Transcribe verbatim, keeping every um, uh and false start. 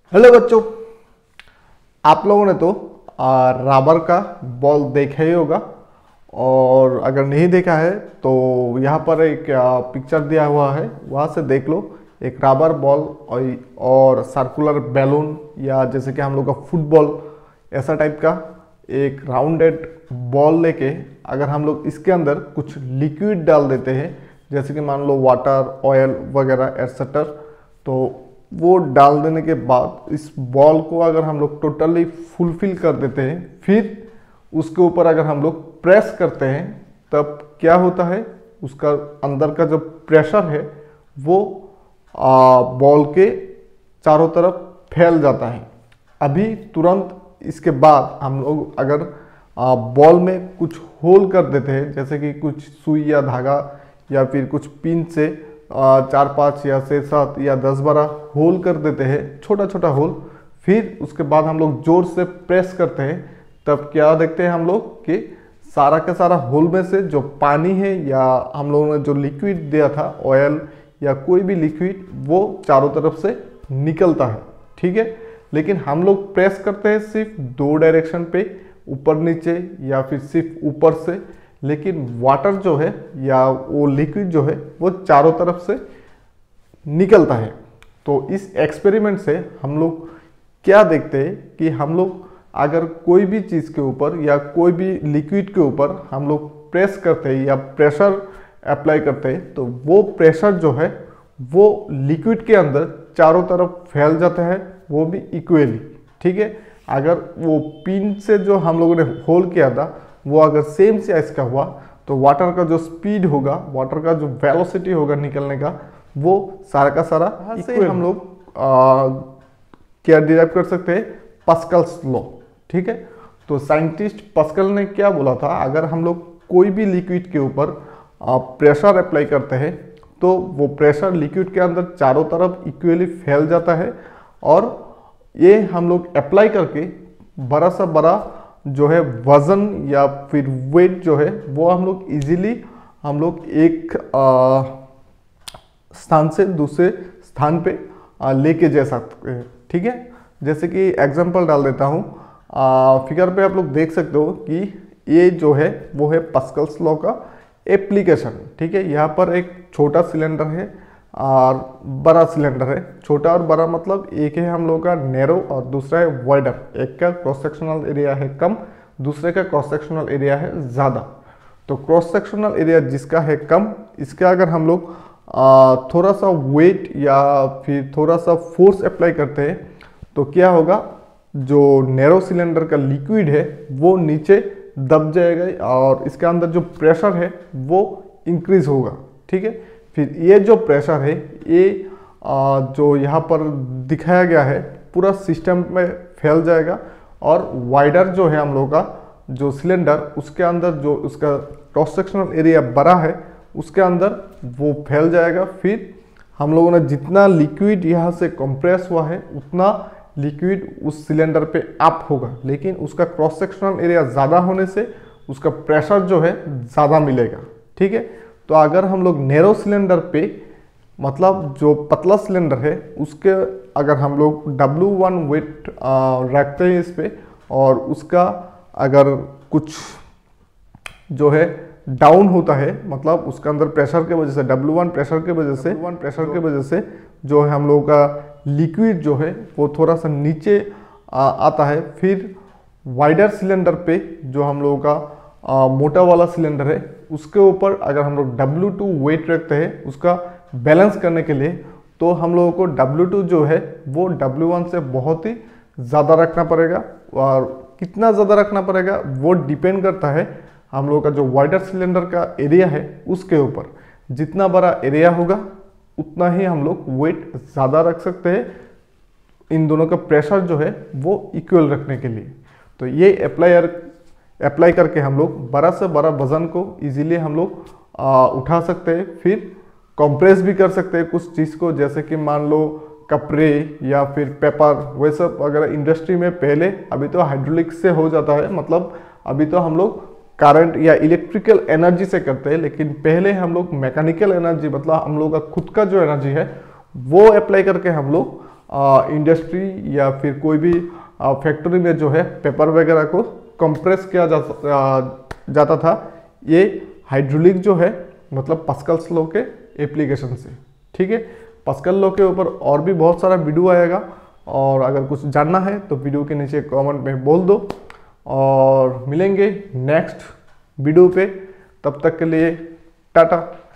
Hello बच्चों, आप लोगों ने तो आ, रबर का बॉल देखा ही होगा। और अगर नहीं देखा है तो यहाँ पर एक आ, पिक्चर दिया हुआ है, वहाँ से देख लो। एक रबर बॉल और, और सर्कुलर बैलून या जैसे कि हम लोग का फुटबॉल ऐसा टाइप का एक राउंडेड बॉल लेके अगर हम लोग इसके अंदर कुछ लिक्विड डाल देते हैं, जैसे कि मान लो वाटर, ऑयल वगैरह एटसेट्रा, तो वो डाल देने के बाद इस बॉल को अगर हम लोग टोटली फुलफिल कर देते हैं, फिर उसके ऊपर अगर हम लोग प्रेस करते हैं, तब क्या होता है, उसका अंदर का जो प्रेशर है वो बॉल के चारों तरफ फैल जाता है। अभी तुरंत इसके बाद हम लोग अगर बॉल में कुछ होल कर देते हैं, जैसे कि कुछ सुई या धागा या फिर कुछ पिन से चार पाँच या छः सात या दस बारह होल कर देते हैं, छोटा छोटा होल। फिर उसके बाद हम लोग जोर से प्रेस करते हैं, तब क्या देखते हैं हम लोग कि सारा का सारा होल में से जो पानी है या हम लोगों ने जो लिक्विड दिया था, ऑयल या कोई भी लिक्विड, वो चारों तरफ से निकलता है। ठीक है, लेकिन हम लोग प्रेस करते हैं सिर्फ दो डायरेक्शन पे, ऊपर नीचे या फिर सिर्फ ऊपर से, लेकिन वाटर जो है या वो लिक्विड जो है वो चारों तरफ से निकलता है। तो इस एक्सपेरिमेंट से हम लोग क्या देखते हैं कि हम लोग अगर कोई भी चीज़ के ऊपर या कोई भी लिक्विड के ऊपर हम लोग प्रेस करते हैं या प्रेशर अप्लाई करते हैं, तो वो प्रेशर जो है वो लिक्विड के अंदर चारों तरफ फैल जाता है, वो भी इक्वली। ठीक है, अगर वो पिन से जो हम लोगों ने होल किया था वो अगर सेम साइज का हुआ, तो वाटर का जो स्पीड होगा, वाटर का जो वेलोसिटी होगा निकलने का, वो सारा का सारा इससे हम लोग क्या डिराइव कर सकते हैं, पास्कल्स लॉ। ठीक है, तो साइंटिस्ट पास्कल ने क्या बोला था, अगर हम लोग कोई भी लिक्विड के ऊपर प्रेशर अप्लाई करते हैं तो वो प्रेशर लिक्विड के अंदर चारों तरफ इक्वली फैल जाता है, और ये हम लोग अप्लाई करके बड़ा सा बड़ा जो है वजन या फिर वेट जो है वो हम लोग इजीली हम लोग एक आ, स्थान से दूसरे स्थान पे लेके जा सकते हैं। ठीक है, जैसे कि एग्जांपल डाल देता हूँ, फिगर पे आप लोग देख सकते हो कि ये जो है वो है पास्कल्स लॉ का एप्लीकेशन। ठीक है, यहाँ पर एक छोटा सिलेंडर है और बड़ा सिलेंडर है। छोटा और बड़ा मतलब एक है हम लोग का नैरो और दूसरा है वाइडर। एक का क्रॉस सेक्शनल एरिया है कम, दूसरे का क्रॉस सेक्शनल एरिया है ज़्यादा। तो क्रॉस सेक्शनल एरिया जिसका है कम, इसका अगर हम लोग थोड़ा सा वेट या फिर थोड़ा सा फोर्स अप्लाई करते हैं, तो क्या होगा, जो नैरो सिलेंडर का लिक्विड है वो नीचे दब जाएगा और इसके अंदर जो प्रेशर है वो इंक्रीज होगा। ठीक है, फिर ये जो प्रेशर है ये जो यहाँ पर दिखाया गया है पूरा सिस्टम में फैल जाएगा, और वाइडर जो है हम लोग का जो सिलेंडर, उसके अंदर जो उसका क्रॉस सेक्शनल एरिया बड़ा है उसके अंदर वो फैल जाएगा। फिर हम लोगों ने जितना लिक्विड यहाँ से कंप्रेस हुआ है उतना लिक्विड उस सिलेंडर पे अप होगा, लेकिन उसका क्रॉस सेक्शनल एरिया ज़्यादा होने से उसका प्रेशर जो है ज़्यादा मिलेगा। ठीक है, तो अगर हम लोग नैरो सिलेंडर पे, मतलब जो पतला सिलेंडर है उसके अगर हम लोग डब्ल्यू वन वेट रखते हैं इस पे, और उसका अगर कुछ जो है डाउन होता है, मतलब उसके अंदर प्रेशर के वजह से, डब्ल्यू वन प्रेशर के वजह से वन प्रेशर के वजह से जो है हम लोगों का लिक्विड जो है वो थोड़ा सा नीचे आ, आता है। फिर वाइडर सिलेंडर पे जो हम लोगों का आ, मोटा वाला सिलेंडर है उसके ऊपर अगर हम लोग डब्ल्यू टू वेट रखते हैं उसका बैलेंस करने के लिए, तो हम लोगों को डब्ल्यू टू जो है वो डब्ल्यू वन से बहुत ही ज़्यादा रखना पड़ेगा। और कितना ज़्यादा रखना पड़ेगा वो डिपेंड करता है हम लोगों का जो वाइडर सिलेंडर का एरिया है उसके ऊपर। जितना बड़ा एरिया होगा उतना ही हम लोग वेट ज़्यादा रख सकते हैं, इन दोनों का प्रेशर जो है वो इक्वल रखने के लिए। तो ये अप्लायर अप्लाई करके हम लोग बड़ा से बड़ा वजन को इजीली हम लोग आ, उठा सकते हैं। फिर कंप्रेस भी कर सकते हैं कुछ चीज़ को, जैसे कि मान लो कपड़े या फिर पेपर, वह सब अगर इंडस्ट्री में पहले, अभी तो हाइड्रोलिक से हो जाता है, मतलब अभी तो हम लोग करंट या इलेक्ट्रिकल एनर्जी से करते हैं, लेकिन पहले हम लोग मैकेनिकल एनर्जी, मतलब हम लोग का खुद का जो एनर्जी है वो अप्लाई करके हम लोग इंडस्ट्री या फिर कोई भी फैक्ट्री में जो है पेपर वगैरह को कंप्रेस किया जा, आ, जाता था, ये हाइड्रोलिक जो है मतलब पास्कल्स लॉ के एप्लीकेशन से। ठीक है, पास्कल लॉ के ऊपर और भी बहुत सारा वीडियो आएगा, और अगर कुछ जानना है तो वीडियो के नीचे कमेंट में बोल दो, और मिलेंगे नेक्स्ट वीडियो पे। तब तक के लिए टाटा।